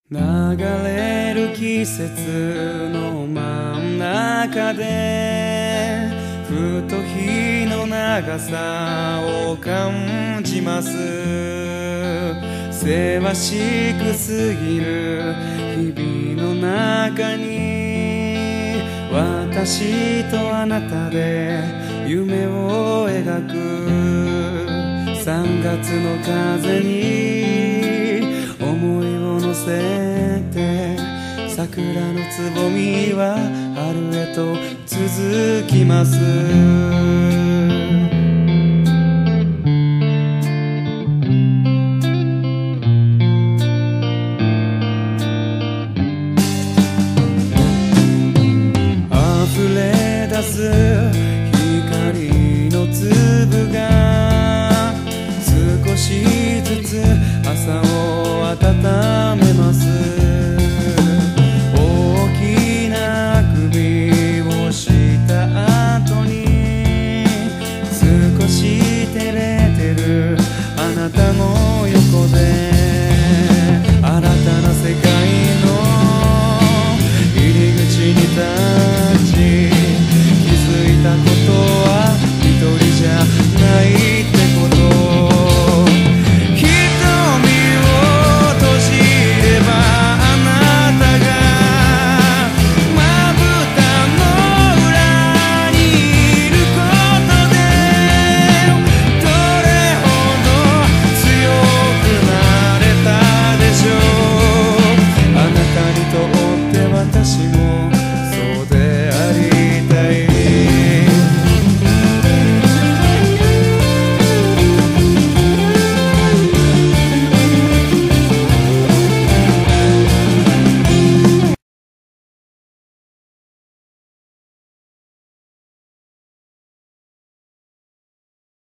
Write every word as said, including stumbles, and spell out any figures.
流れる季節の真ん中でふと日の長さを感じます。せわしく過ぎる日々の中に私とあなたで夢を描くさんがつの風に思いを乗せて桜のつぼみは春へと続きます。